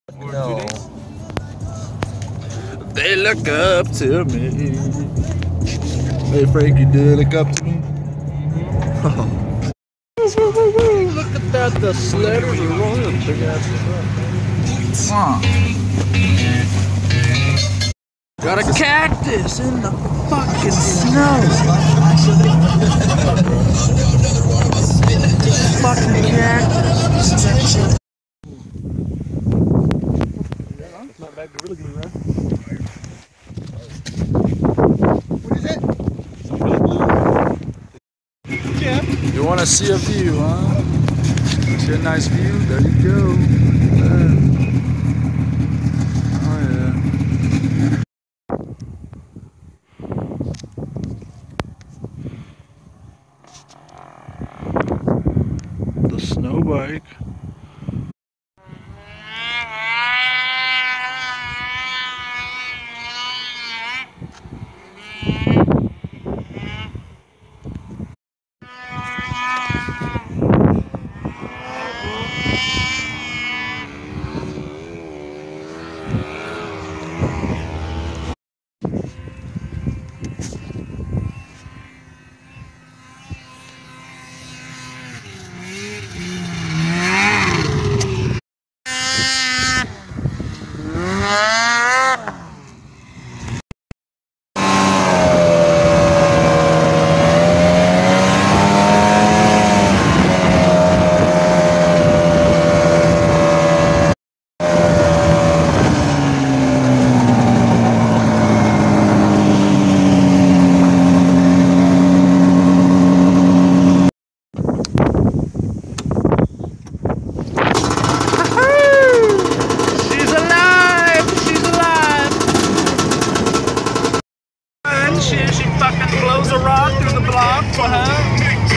No. They look up to me. Hey Frankie, do they look up to me? Look at that, the sledders are rolling. Big ass truck. Got a cactus in the fucking snow. Fucking cactus. Not bad, really good, right? What is it? Yeah. You want to see a view, huh? See a nice view? There you go. Oh yeah. The snow bike. She fucking blows a rod through the block for her.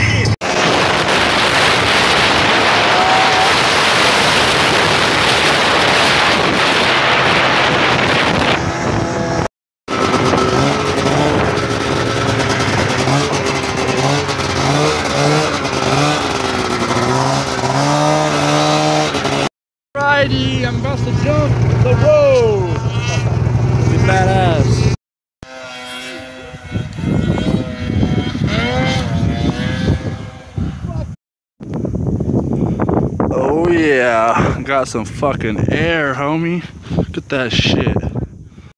Righty, I'm about to jump the road. Be badass. Oh yeah, got some fucking air, homie. Look at that shit.